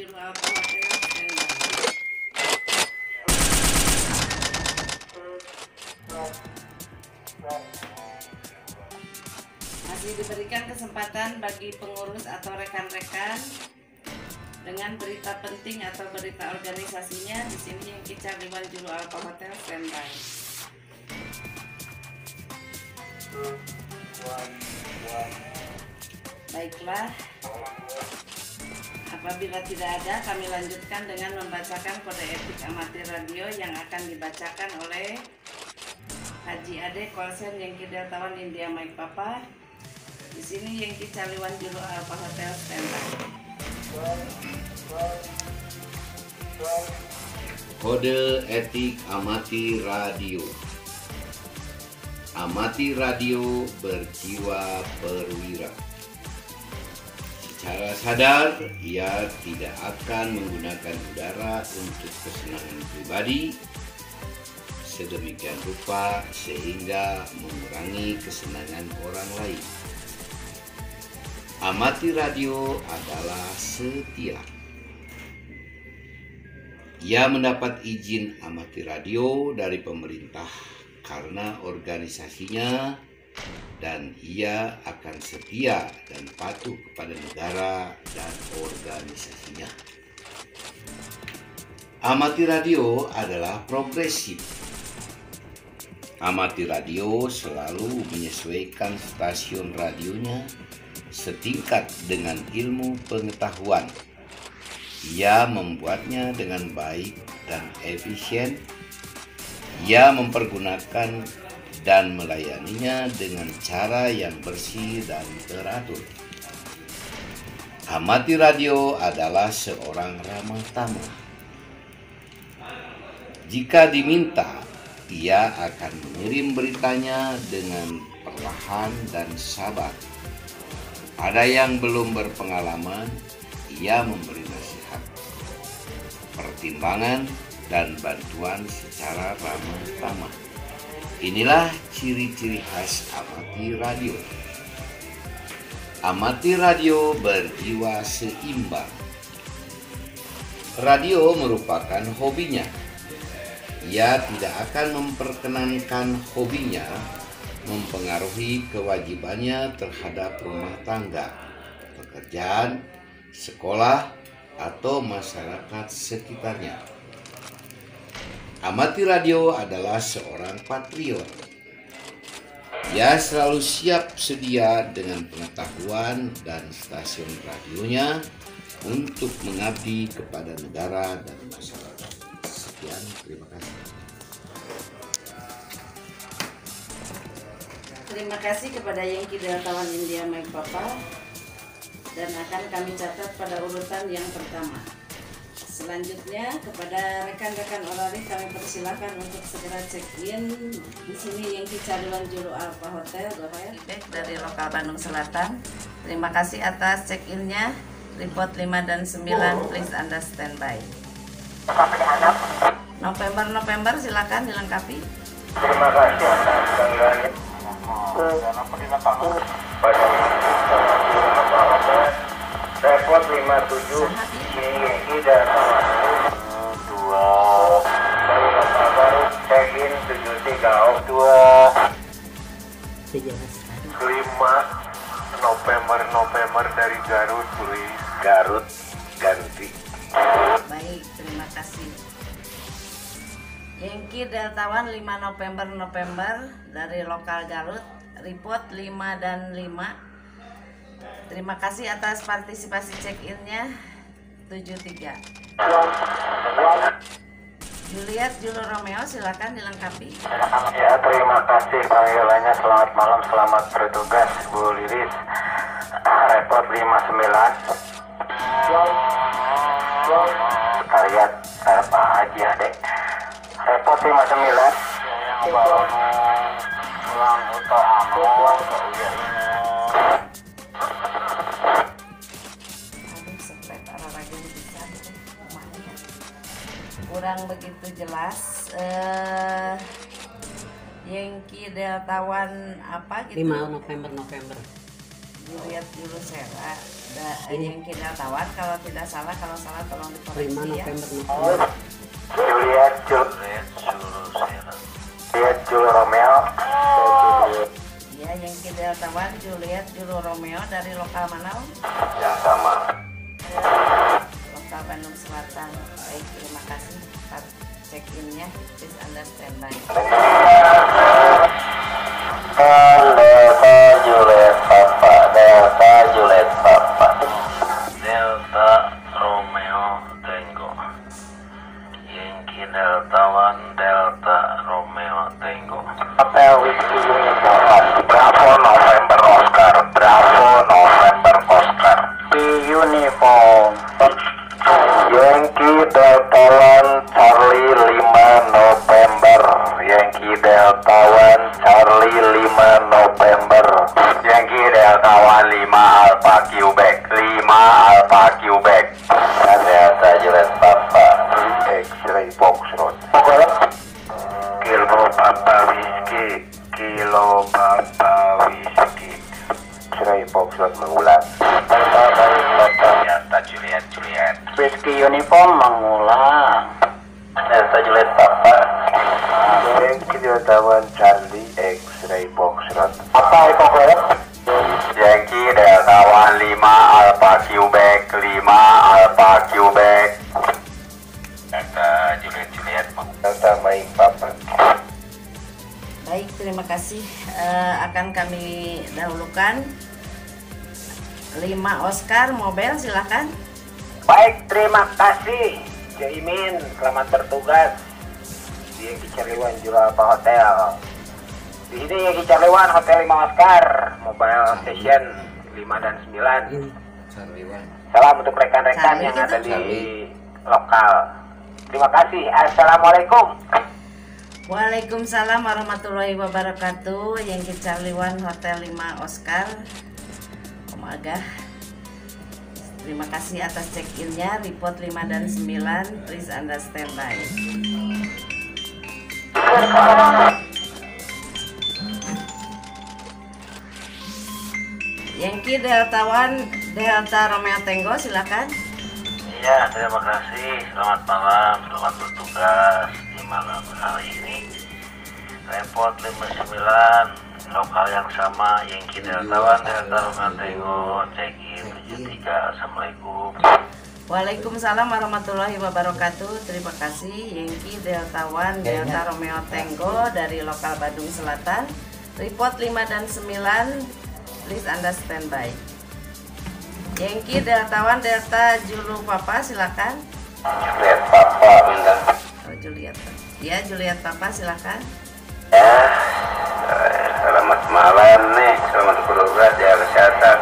Juru Alfa Hotel standby. Masih diberikan kesempatan bagi pengurus atau rekan-rekan dengan berita penting atau berita organisasinya. Di sini yang Kicar Liwan Juru Alfa Hotel standby. Baiklah, apabila tidak ada, kami lanjutkan dengan membacakan kode etik amatir radio yang akan dibacakan oleh Haji Ade Kolsen Yankee Deltawan India Mike Papa. Di sini Yankee Caliwan Juru Alfa Hotel standby. Kode etik amati radio. Amati radio berjiwa perwira. Secara sadar, ia tidak akan menggunakan udara untuk kesenangan pribadi, sedemikian rupa sehingga mengurangi kesenangan orang lain. Amati radio adalah setia. Ia mendapat izin amati radio dari pemerintah karena organisasinya, dan ia akan setia dan patuh kepada negara dan organisasinya. Amati radio adalah progresif. Amati radio selalu menyesuaikan stasiun radionya setingkat dengan ilmu pengetahuan. Ia membuatnya dengan baik dan efisien. Ia mempergunakan dan melayaninya dengan cara yang bersih dan teratur. Amati radio adalah seorang ramah tamah. Jika diminta, ia akan mengirim beritanya dengan perlahan dan sabar. Pada yang belum berpengalaman, ia memberi nasihat, pertimbangan, dan bantuan secara ramah tamah. Inilah ciri-ciri khas amati radio. Amati radio berjiwa seimbang. Radio merupakan hobinya. Ia tidak akan memperkenankan hobinya mempengaruhi kewajibannya terhadap rumah tangga, pekerjaan, sekolah, atau masyarakat sekitarnya. Amati radio adalah seorang patriot. Ia selalu siap sedia dengan pengetahuan dan stasiun radionya untuk mengabdi kepada negara dan masyarakat. Sekian, terima kasih. Terima kasih kepada Yankee Deltawan India Mike Papa, dan akan kami catat pada urutan yang pertama. Selanjutnya kepada rekan-rekan Orari kami persilahkan untuk segera check-in. Di sini Yankee Caliwan Juru Alfa Hotel, Feedback dari lokal Bandung Selatan. Terima kasih atas check-innya. Report 5 dan 9, please Anda standby. November silakan dilengkapi. Terima kasih atas panggilannya. Report 57 Yankee Deltawan 2 dari lokal baru, check-in 7302 5 November dari Garut, please. Garut ganti. Baik, terima kasih. Yankee Deltawan 5 November dari lokal Garut, report 5 dan 5. Terima kasih atas partisipasi check-innya. 73 Juliet Julu Romeo silakan dilengkapi. Ya, terima kasih panggilannya. Selamat malam, selamat bertugas Bu Lilis. Report 59 sekalian Pak Haji Ade. Report 59 pulang utama. Kurang begitu jelas. Yankee Deltawan apa gitu? 5 November. Juliet Julu Sera. Yankee Deltawan kalau tidak salah, kalau salah tolong 5 dikoreksi ya. November. Juliet Jul Romeo. Ya, Yankee Deltawan Juliet Julu Romeo dari lokal mana Om? Yang sama. Lokal Bandung Selatan. Baik, terima kasih. Start check-innya, please Anda standby. Delta Juliet Papa, Delta Juliet Papa, Delta Romeo Tango, Yankee Deltawan Delta Romeo Tango, Hotel Whiskey Uniform, Bravo November Oscar, Bravo November Oscar, di uniform, Yankee Deltawan Charlie 5 November, Yankee Deltawan Charlie 5 November, Yankee Deltawan 5 Alpha Quebec, 5 Alpha Quebec, dan Delta Juliet Papa, X-ray Foxtrot. Kilo Papa Whiskey, Kilo Papa Whiskey, X-ray Foxtrot mengulang. Delta Juliet Juliet, Whiskey Uniform mengulang. Delta Juliet Papa, Yankee Deltawan Charlie X-ray Foxtrot. Apa itu Quebec? Yankee Deltawan 5 Alpha Quebec, 5 Alpha Quebec. Delta Juliet Juliet, Delta Mike Papa. Baik, terima kasih. Akan kami dahulukan 5 Oscar Mobile, silakan. Baik, terima kasih Jaimin, selamat bertugas di Yankee Charlie Jurapa Hotel. Di sini Yankee Charlie Hotel 5 Oscar, Mobile Station 5 dan 9. Salam untuk rekan-rekan yang ada di lokal. Terima kasih. Assalamualaikum. Waalaikumsalam warahmatullahi wabarakatuh. Yankee Charlie Hotel 5 Oscar, Om Agah. Terima kasih atas check-innya, report 5 dan 9, please Anda standby. Yankee Deltawan Delta Romeo Tango, silakan. Iya, terima kasih. Selamat malam, selamat bertugas di malam hari ini. Report 59, lokal yang sama, Yankee Deltawan Delta Romeo Tango, check-in 73. Assalamualaikum. Waalaikumsalam warahmatullahi wabarakatuh. Terima kasih Yankee Deltawan Delta Romeo Tango dari lokal Bandung Selatan. Report 5 dan 9, please Anda standby. Yankee Deltawan Delta Julu Papa, silakan. Juliet Papa, minta. Oh, Juliet. Ya, Juliet Papa, silakan. Ya, selamat malam nih, selamat bertugas, jaga kesehatan.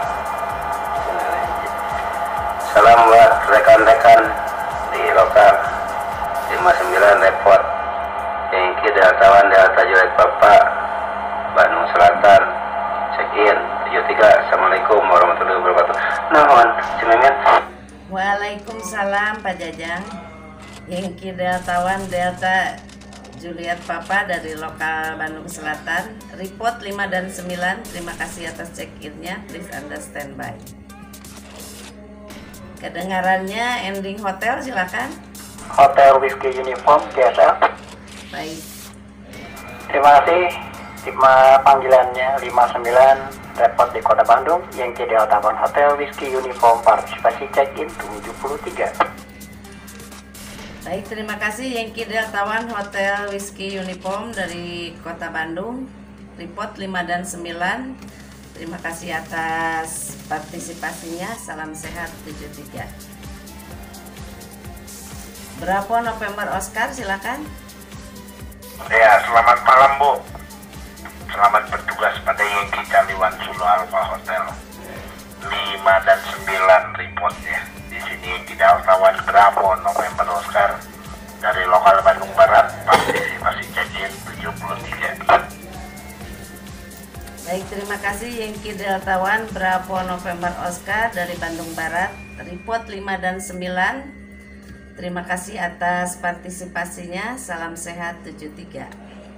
Salam buat rekan-rekan di lokal 59 report Yankee Deltawan Delta Juliet Papa, Bandung Selatan, check-in 73. Assalamualaikum warahmatullahi wabarakatuh. Nuhun, Cimemet. Waalaikumsalam Pak Jajang. Yankee Deltawan Delta Juliet Papa dari lokal Bandung Selatan, report 5 dan 9. Terima kasih atas check-innya, please Anda standby. Kedengarannya ending hotel, silakan. Hotel Whiskey Uniform biasa. Baik. Terima kasih. Panggilannya 59 report di Kota Bandung, Yankee Deltawan Hotel Whiskey Uniform, partisipasi check-in 73. Baik, terima kasih Yankee Deltawan Hotel Whiskey Uniform dari Kota Bandung, report 5 dan 9. Terima kasih atas partisipasinya. Salam sehat 73. Bravo November Oscar, silakan. Ya, selamat malam Bu. Selamat bertugas pada Yankee Charlie Sulu Alpha Hotel 5 dan 9 report ya. Di sini Yankee Deltawan Bravo November Oscar dari lokal Bandung Barat, partisipasi check-in 73. Baik, terima kasih Yankee Deltawan Bravo November Oscar dari Bandung Barat, report 5 dan 9. Terima kasih atas partisipasinya. Salam sehat 73.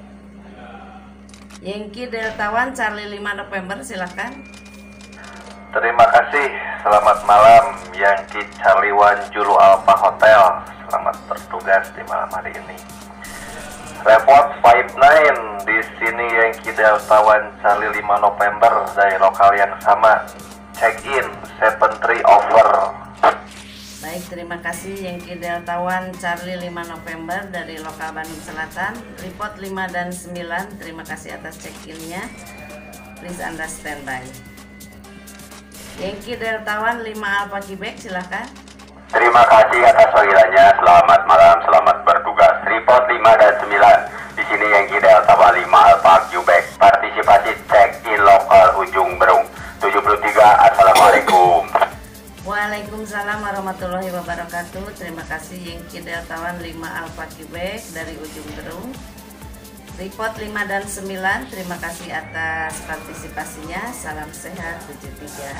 Yankee Deltawan Charlie 5 November, silakan. Terima kasih. Selamat malam Yankee Charlie 1 Zulu Alpha Hotel. Selamat bertugas di malam hari ini. Report 59 di sini Yankee Delta 1 Charlie 5 November dari lokal yang sama. Check in 73 over. Baik, terima kasih Yankee Delta 1 Charlie 5 November dari lokal Bandung Selatan. Report 5 dan 9. Terima kasih atas check-innya. Please Anda standby. Yankee Delta 1 5 Alpha Quebec, silakan. Terima kasih atas panggilannya. Selamat malam, selamat bertugas. Report 5 dan 9. Di sini Yankee Delta 1 5 Alpha Quebec. Partisipasi check-in lokal Ujung Berung 73. Assalamualaikum. Waalaikumsalam warahmatullahi wabarakatuh. Terima kasih Yankee Delta 1 5 Alpha Quebec dari Ujung Berung. Report 5 dan 9. Terima kasih atas partisipasinya. Salam sehat 73.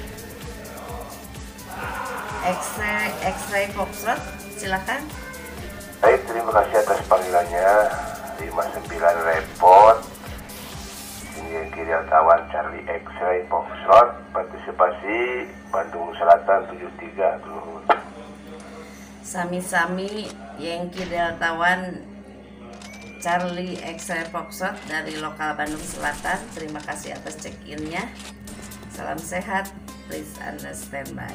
X-ray Foxtrot, silakan. Baik, terima kasih atas panggilannya. 59 report. Ini Yankee Delta 1 Charlie X-ray Foxtrot. Partisipasi Bandung Selatan 73. Sami-sami Yankee Delta 1 Charlie X-ray Foxtrot dari lokal Bandung Selatan. Terima kasih atas check-innya. Salam sehat. Please Anda standby.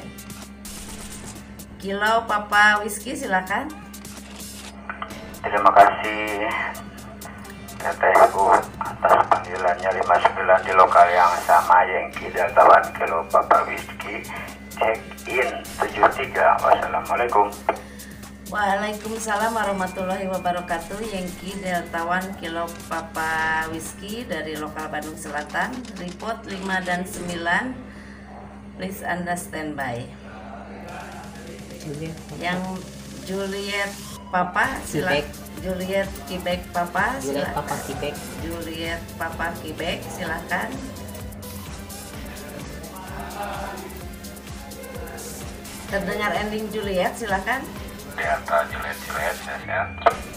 Kilo Papa Whiskey, silakan. Terima kasih TTU atas panggilannya 59 di lokal yang sama Yankee Delta 1 Kilo Papa Whiskey. Check in 73. Wassalamualaikum. Waalaikumsalam warahmatullahi wabarakatuh. Yankee Delta 1 Kilo Papa Whiskey dari lokal Bandung Selatan. Report 5 dan 9. Please Anda standby. Yang Juliet Papa, silakan. Juliet Quebec Papa, silakan. Juliet Papa Quebec, silakan. Terdengar ending Juliet, silakan. Delta Juliet, sehat.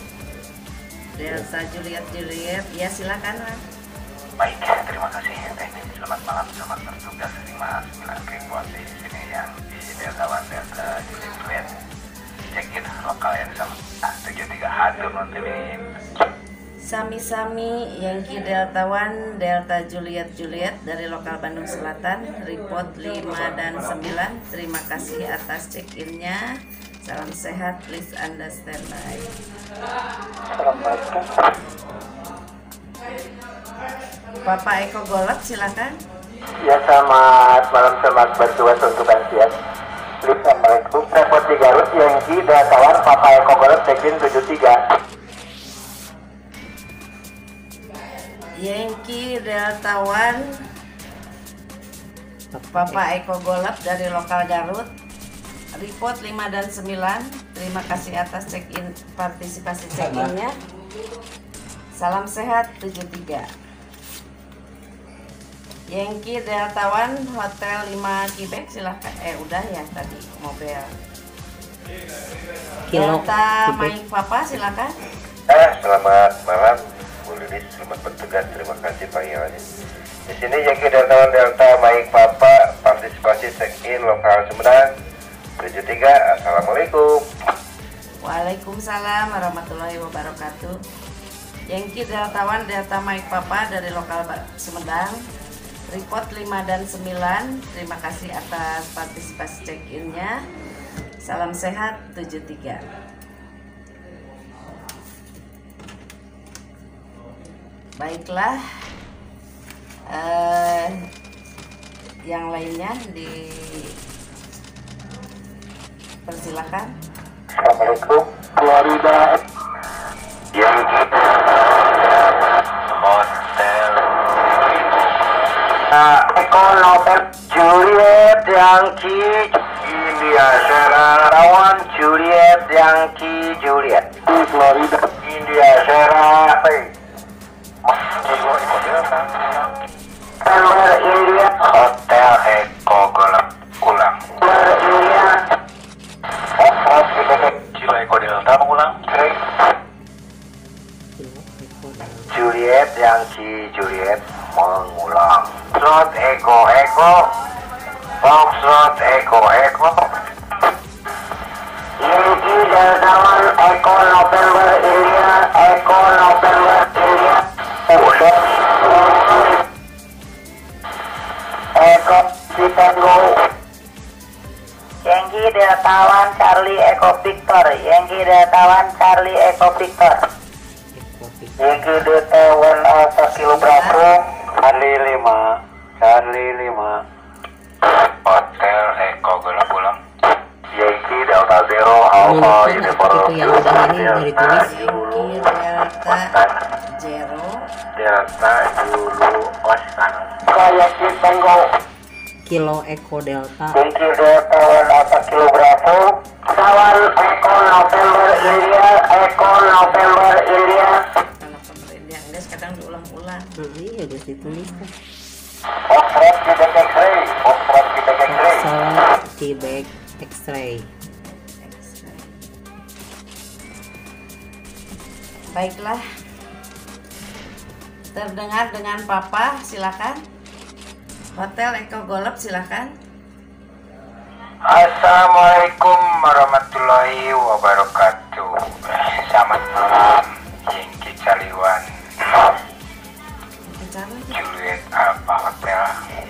Delta Juliet, ya silakan. Baik, terima kasih teknik. Selamat malam, selamat bertugas. 59 report di sini yang di Delta 1 Delta Juliet. Check-in lokal yang sama 73 hadir nanti. Sami-sami Yankee Delta 1 Delta Juliet dari lokal Bandung Selatan. Report 5 dan 9. Terima kasih atas check-innya. Salam sehat, please Anda standby. Assalamualaikum. Bapak Eko Golok, silakan. Ya, selamat malam, selamat bertugas untuk Ansias. Assalamualaikum. Report di Garut Yankee Delta 1 Papa Eko Golok check-in 73. Yankee Delta 1 Papa Eko Golok dari lokal Garut. Report 5 dan 9. Terima kasih atas check-in partisipasi check-innya. Salam sehat 73. Yankee Delta 1 Hotel 5 Quebec, silahkan. Udah ya tadi mobil. Delta Mike Papa, silakan. Selamat malam Bu Lilis, selamat bertugas. Terima kasih panggilannya. Di sini Yankee Delta 1 Delta Mike Papa, partisipasi check-in lokal Sumedang 73. Assalamualaikum. Waalaikumsalam warahmatullahi wabarakatuh. Yankee Delta 1 Delta Mike Papa dari lokal Sumedang. Report 5 dan 9. Terima kasih atas partisipasi check-innya. Salam sehat 73. Baiklah, yang lainnya dipersilakan. Assalamualaikum. Florida. Hotel Eko Novel Juliet Yankee India Sierra 1 Juliet Yankee Juliet di Florida India Sierra India Hotel Eko Golok ulang. India Kilo Eko Delta mengulang. Juliet Yankee Juliet mengulang. Slot Eko Foxtrot Eko Yankee Delta One Eko November India Eko November India Eko Tango Yankee Delta One Charlie Eko Victor Yankee Delta One Charlie Eko Victor Yankee Delta One Alpha Kilo Bravo Charlie 5 Hotel Eko Golf pulang. Yankee Delta Zero Alpha Uniform itu yang udah ini udah ditulis. Yankee Delta Zero Delta Zulu Oscar Yankee Tango Kilo Eko Delta. Yankee Delta One Alpha Kilo Bravo Kawan Eko November India Eko November India November India enggak kadang diulang-ulang. Iya udah ditulis kan. Foxtrot Quebec X-ray Foxtrot Quebec X-ray Foxtrot Quebec X-ray. Baiklah, terdengar dengan Papa, silakan. Hotel Eko Golf, silakan. Assalamualaikum warahmatullahi wabarakatuh. Selamat malam, Yankee Caliwan Bicara aja. Juliet Alpha Hotel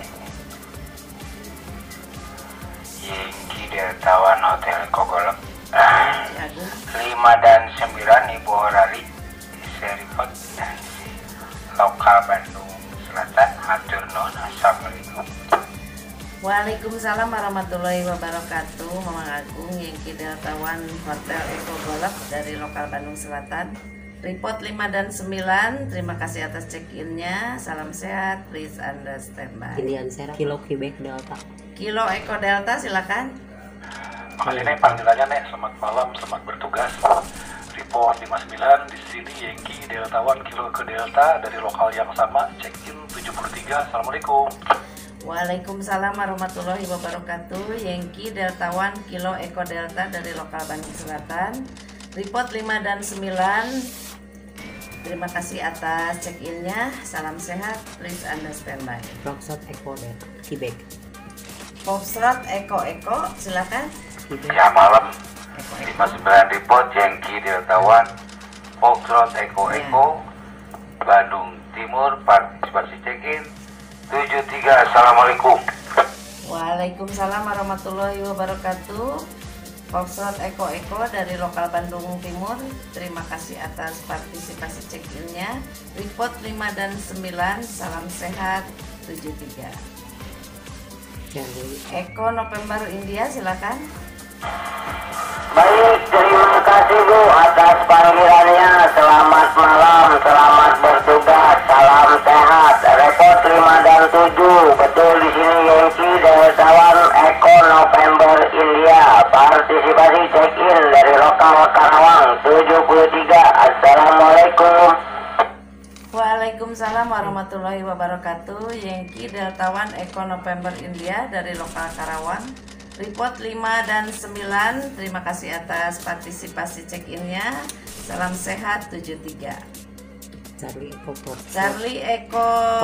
Yankee Delta One Hotel Eko Golf Si Agung. 5 dan 9 Ibu Horari Seripot dan lokal Bandung Selatan. Hatur nuhun. Assalamualaikum. Waalaikumsalam warahmatullahi wabarakatuh. Mamang Agung, Yankee Delta One Hotel Eko Golf dari lokal Bandung Selatan. Report 5 dan 9. Terima kasih atas check-innya. Salam sehat, please Anda standby. Indian Serap Kilo Quebec Delta. Kilo Eko Delta, silakan. Makasih Nek panggilannya Nek, selamat malam, selamat bertugas. Report 59 di sini Yankee Delta One Kilo ke Delta dari lokal yang sama, check-in 73. Assalamualaikum. Waalaikumsalam warahmatullahi wabarakatuh. Yankee Delta One Kilo Eko Delta dari lokal Bandung Selatan. Report 5 dan 9. Terima kasih atas check-innya. Salam sehat, please Anda standby. Foxtrot Eko Delta Quebec. Foxtrot Eko silakan. Quebec. Ya malam Eko 59 report Yankee Delta One Foxtrot Eko Bandung Timur, partisipasi check-in 73. Assalamualaikum. Waalaikumsalam warahmatullahi wabarakatuh. Foxtrot Eko dari lokal Bandung Timur. Terima kasih atas partisipasi check-innya. Report 5 dan 9. Salam sehat 73. Charlie. Eko November India, silakan. Baik, terima kasih Bu atas panggilannya. Selamat malam, selamat bertugas, salam sehat. Report 5 dan 7. Betul di sini Yankee Delta One Eko November India. Partisipasi check-in dari lokal Karawang 73. Assalamualaikum. Waalaikumsalam warahmatullahi wabarakatuh. Yankee Delta One Eko November India dari lokal Karawang. Report 5 dan 9. Terima kasih atas partisipasi check-innya. Salam sehat 73. Charlie Eko Foxtrot. Charlie Eko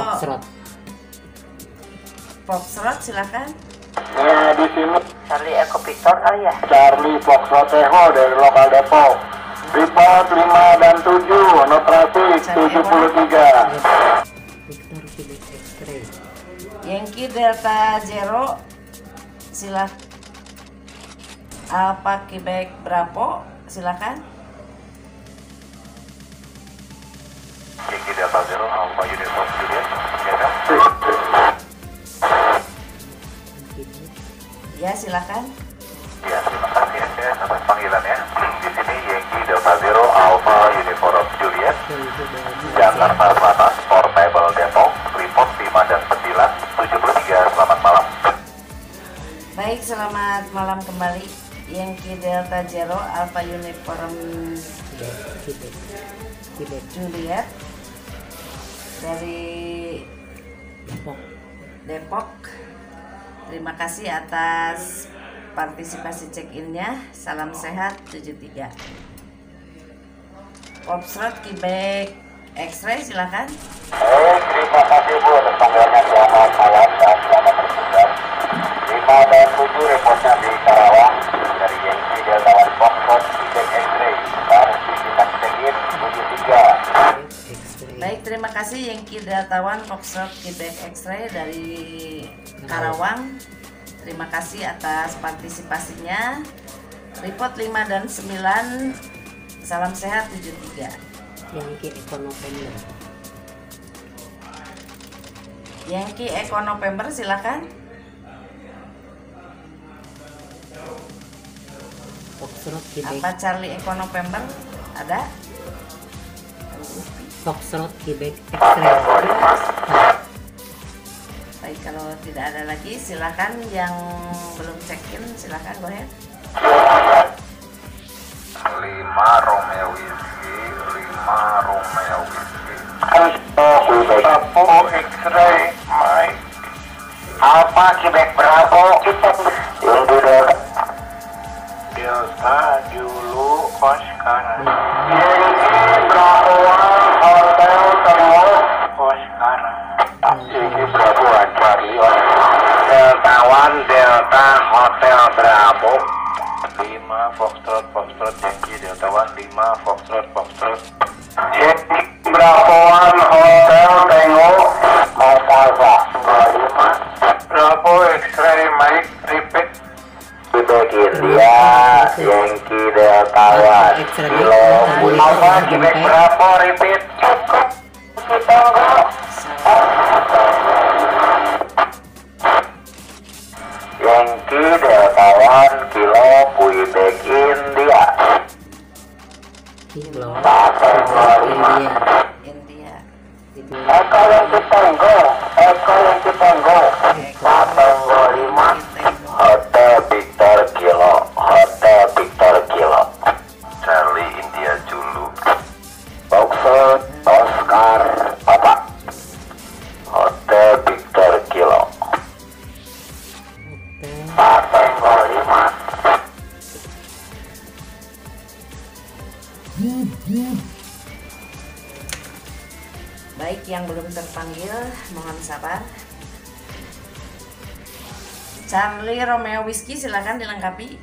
Foxtrot, silakan. Ya, di sini Charlie Eko Victor kali ya. Charlie Foxtrot Echo dari lokal Depok. Report 5 dan 7, no traffic 73. Victor Quebec X-ray. Yankee Delta Zero, silakan. Alpha Quebec Bravo, silakan. Yankee Delta Zero Alpha Uniform Juliet. Ya, silakan. Ya, terima kasih ya atas panggilannya. Di sini Yankee Delta Zero Alpha Uniform Juliet. Jakarta Selatan, Portable Depok. Report 5 dan 9, 73. Selamat malam. Baik, selamat malam kembali. Yankee Delta Zero Alpha Uniform Quebec. Juliet dari Depok. Terima kasih atas partisipasi check-innya. Salam sehat 73. Foxtrot Quebec X-ray, silakan. Terima kasih Bu atas panggilannya. Selamat malam dan selamat bertugas. Baik, terima kasih Yankee Delta One Foxtrot Quebec X-ray dari Karawang. Terima kasih atas partisipasinya. Report 5 dan 9. Salam sehat 73. Yankee Eco November. Yankee Eco November, silakan. Foxtrot Quebec. Apa Charlie Eco November? Ada? Foxtrot Quebec X-ray. Baik, kalau tidak ada lagi silakan yang belum check-in silakan go ahead. 5 Romeo Whiskey, 5 Romeo Whiskey. Bravo X-ray Mike Alpha Quebec Bravo Delta Zulu Oscar Bravo Hotel Tango Oscar Bravo Charlie Delta One Delta Hotel Bravo 5 Foxtrot Yankee Delta One, 5 Foxtrot Yankee Bravo One Hotel Tango Makaza 25 Bravo X-ray Mike repeat Quebec India Yankee Delta One Kilo Alpha Quebec Bravo repeat cukup Tunggu Yankee Delta One Kilo Quebec India Kilo. India. Eko Yankee Tango Tango 5 Hotel Victor Kilo Charlie India Zulu. Foxtrot Oscar Papa Hotel Victor Kilo Tango 5 Baik, yang belum terpanggil mohon sabar. Charlie Romeo Whiskey silakan dilengkapi.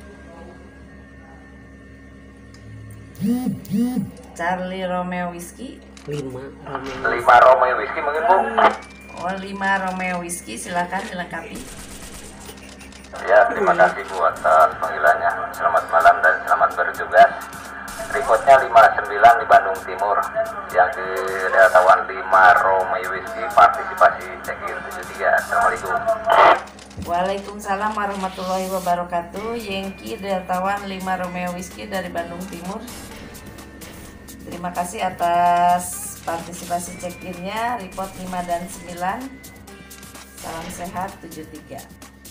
Charlie Romeo Whiskey. 5 Romeo. 5 Romeo Whiskey mungkin Bu. Oh, 5 Romeo Whiskey silakan dilengkapi. Ya, terima kasih Bu atas panggilannya. Selamat malam dan selamat bertugas. Reportnya 59 di Bandung Timur. Yang di Delta One 5 Romeo Whiskey partisipasi check-in 73. Assalamualaikum. Waalaikumsalam warahmatullahi wabarakatuh. Yankee Delta One 5 Romeo Whiskey dari Bandung Timur. Terima kasih atas partisipasi check-innya. Report 5 dan 9. Salam sehat 73.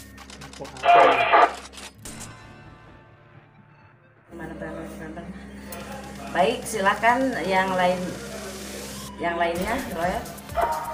Gimana berapa? Baik, silakan yang lainnya, Roy.